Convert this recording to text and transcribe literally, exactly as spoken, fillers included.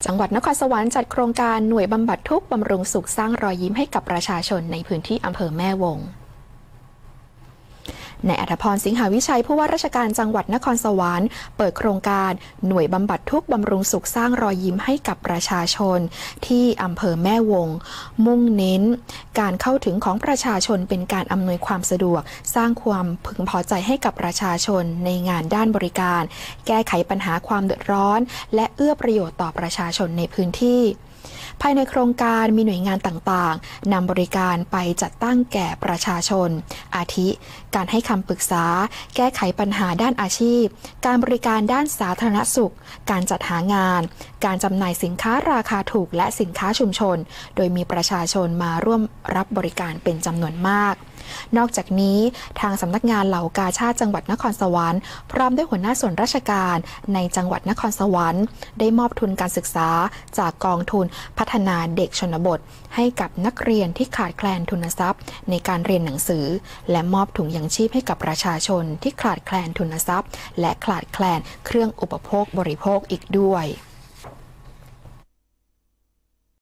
จังหวัดนครสวรรค์จัดโครงการหน่วยบำบัดทุกข์บำรุงสุขสร้างรอยยิ้มให้กับประชาชนในพื้นที่อำเภอแม่วงนายอัธพรสิงหาวิชัยผู้ว่าราชการจังหวัดนครสวรรค์เปิดโครงการหน่วยบำบัดทุกข์บำรุงสุขสร้างรอยยิ้มให้กับประชาชนที่อำเภอแม่วงมุ่งเน้นการเข้าถึงของประชาชนเป็นการอำนวยความสะดวกสร้างความพึงพอใจให้กับประชาชนในงานด้านบริการแก้ไขปัญหาความเดือดร้อนและเอื้อประโยชน์ต่อประชาชนในพื้นที่ภายในโครงการมีหน่วยงานต่างๆนำบริการไปจัดตั้งแก่ประชาชนอาทิการให้คำปรึกษาแก้ไขปัญหาด้านอาชีพการบริการด้านสาธารณสุขการจัดหางานการจำหน่ายสินค้าราคาถูกและสินค้าชุมชนโดยมีประชาชนมาร่วมรับบริการเป็นจำนวนมากนอกจากนี้ทางสำนักงานเหล่ากาชาดจังหวัดนครสวรรค์พร้อมด้วยหัวหน้าส่วนราชการในจังหวัดนครสวรรค์ได้มอบทุนการศึกษาจากกองทุนพัฒนาเด็กชนบทให้กับนักเรียนที่ขาดแคลนทุนทรัพย์ในการเรียนหนังสือและมอบถุงยังชีพให้กับประชาชนที่ขาดแคลนทุนทรัพย์และขาดแคลนเครื่องอุปโภคบริโภคอีกด้วย